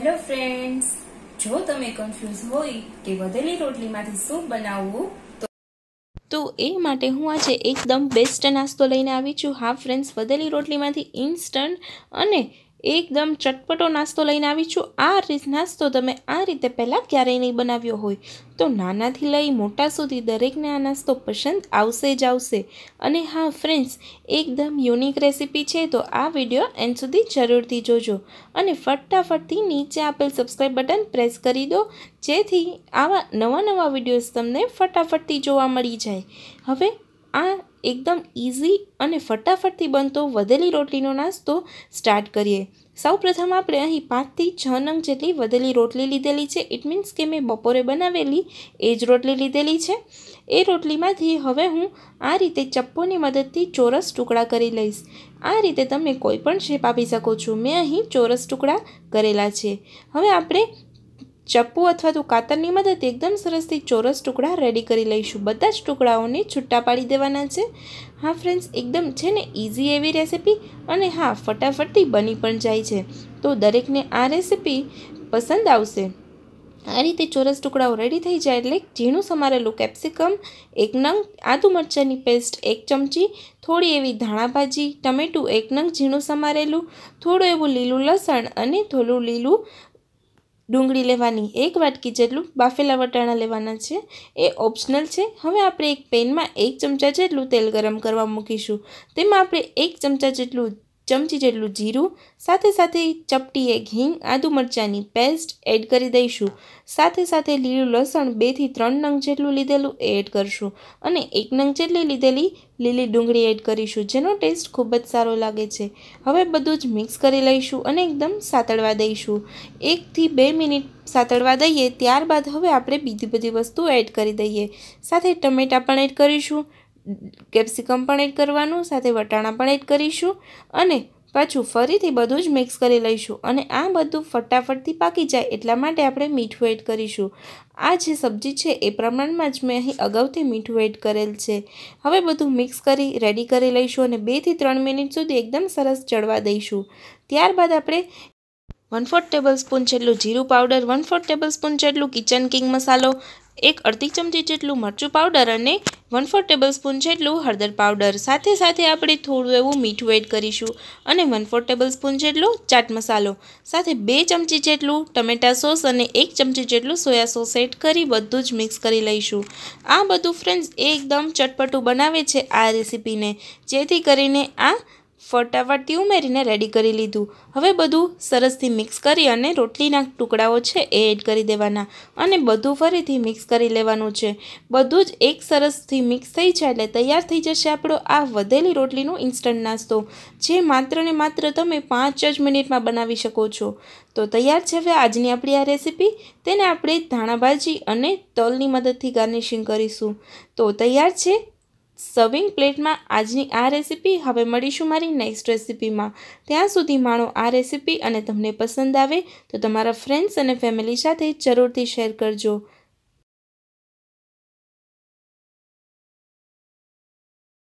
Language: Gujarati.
હેલો ફ્રેન્ડ્સ, જો તમે કન્ફ્યુઝ હોય કે વધેલી રોટલીમાંથી શું બનાવવું તો એ માટે હું આજે એકદમ બેસ્ટ નાસ્તો લઈને આવી છું। હા ફ્રેન્ડ્સ, વધેલી રોટલીમાંથી ઇન્સ્ટન્ટ અને એકદમ ચટપટો નાસ્તો લઈને આવી છું। આ નાસ્તો તમે આ રીતે પહેલાં ક્યારેય નહીં બનાવ્યો હોય તો નાનાથી લઈ મોટા સુધી દરેકને આ નાસ્તો પસંદ આવશે જ આવશે। અને હા ફ્રેન્ડ્સ, એકદમ યુનિક રેસીપી છે તો આ વિડીયો એન્ડ સુધી જરૂરથી જોજો અને ફટાફટથી નીચે આપેલ સબસ્ક્રાઈબ બટન પ્રેસ કરી દો, જેથી આવા નવા વિડીયોઝ તમને ફટાફટથી જોવા મળી જાય। હવે આ એકદમ ઇઝી અને ફટાફટથી બનતો વધેલી રોટલીનો નાસ્તો સ્ટાર્ટ કરીએ। સૌપ્રથમ આપણે અહીં 5 થી 6 નંગ જેટલી વધેલી રોટલી લીધેલી છે। ઇટ મીન્સ કે મેં બપોરે બનાવેલી એ જ રોટલી લીધેલી છે। એ રોટલીમાંથી હવે હું આ રીતે ચપ્પુની મદદથી ચોરસ ટુકડા કરી લઈશ। આ રીતે તમે કોઈ પણ શેપ આપી શકો છો। મેં અહીં ચોરસ ટુકડા કરેલા છે। હવે આપણે ચપ્પુ અથવા તો કાતરની મદદથી એકદમ સરસથી ચોરસ ટુકડા રેડી કરી લઈશું। બધા જ ટુકડાઓને છૂટા પાડી દેવાના છે। હા ફ્રેન્ડ્સ, એકદમ છે ને ઇઝી એવી રેસીપી અને હા ફટાફટથી બની પણ જાય છે, તો દરેકને આ રેસીપી પસંદ આવશે। આ રીતે ચોરસ ટુકડાઓ રેડી થઈ જાય એટલે ઝીણું સમારેલું કેપ્સિકમ 1 નંગ, આદુ મરચાંની પેસ્ટ 1 ચમચી, થોડી એવી ધાણા ભાજી, ટમેટું 1 નંગ ઝીણું સમારેલું, થોડું એવું લીલું લસણ અને થોડું લીલું ડુંગળી લેવાની, 1 વાટકી જેટલું બાફેલા વટાણા લેવાના છે, એ ઓપ્શનલ છે। હવે આપણે એક પેનમાં 1 ચમચા જેટલું તેલ ગરમ કરવા મૂકીશું। તેમાં આપણે 1 ચમચી જેટલું જીરું, સાથે ચપટી 1 હિંગ, આદુ મરચાંની પેસ્ટ એડ કરી દઈશું। સાથે લીલું લસણ 2 થી 3 નંગ જેટલું લીધેલું એ એડ કરશું અને 1 નંગ જેટલી લીધેલી લીલી ડુંગળી એડ કરીશું, જેનો ટેસ્ટ ખૂબ જ સારો લાગે છે। હવે બધું જ મિક્સ કરી લઈશું અને એકદમ સાતળવા દઈશું। 1 થી 2 મિનિટ સાતળવા દઈએ, ત્યારબાદ હવે આપણે બીજી બધી વસ્તુ એડ કરી દઈએ। સાથે ટમેટાં પણ એડ કરીશું, કેપ્સિકમ પણ એડ કરવાનું, સાથે વટાણા પણ એડ કરીશું અને પાછું ફરીથી બધું જ મિક્સ કરી લઈશું અને આ બધું ફટાફટથી પાકી જાય એટલા માટે આપણે મીઠું એડ કરીશું। આ જે સબ્જી છે એ પ્રમાણમાં જ મેં અહીં અગાઉથી મીઠું એડ કરેલ છે। હવે બધું મિક્સ કરી રેડી કરી લઈશું અને 2 થી 3 મિનિટ સુધી એકદમ સરસ ચડવા દઈશું। ત્યારબાદ આપણે 1/4 ટેબલસ્પૂન જેટલું જીરું પાવડર, 1/4 ટેબલસ્પૂન જેટલું કિચન કિંગ મસાલો, 1 અડધી ચમચી જેટલું મરચું પાવડર અને 1/4 ટેબલસ્પૂન જેટલું હળદર પાવડર, સાથે આપણે થોડું એવું મીઠું એડ કરીશું અને 1/4 ટેબલસ્પૂન જેટલું ચાટ મસાલો, સાથે 2 ચમચી જેટલું ટમેટા સોસ અને 1 ચમચી જેટલું સોયા સોસ એડ કરી બધું જ મિક્સ કરી લઈશું। આ બધું ફ્રેન્ડ્સ એકદમ ચટપટું બનાવે છે આ રેસીપીને, જેથી કરીને આ ફટાફટથી ઉમેરીને રેડી કરી લીધું। હવે બધું સરસથી મિક્સ કરી અને રોટલીના ટુકડાઓ છે એ એડ કરી દેવાના અને બધું ફરીથી મિક્સ કરી લેવાનું છે। બધું જ એક સરસથી મિક્સ થઈ જાય એટલે તૈયાર થઈ જશે આપણો આ વધેલી રોટલીનો ઇન્સ્ટન્ટ નાસ્તો, જે માત્ર ને માત્ર તમે 5 જ મિનિટમાં બનાવી શકો છો। તો તૈયાર છે હવે આજની આપણી આ રેસીપી। તેને આપણે ધાણા ભાજી અને તલની મદદથી ગાર્નિશિંગ કરીશું। તો તૈયાર છે સર્વિંગ પ્લેટમાં આજની આ રેસીપી। હવે મળીશું મારી નેક્સ્ટ રેસીપીમાં। ત્યાં સુધી માણો આ રેસીપી અને તમને પસંદ આવે તો તમારા ફ્રેન્ડ્સ અને ફેમિલી સાથે જરૂરથી શેર કરજો।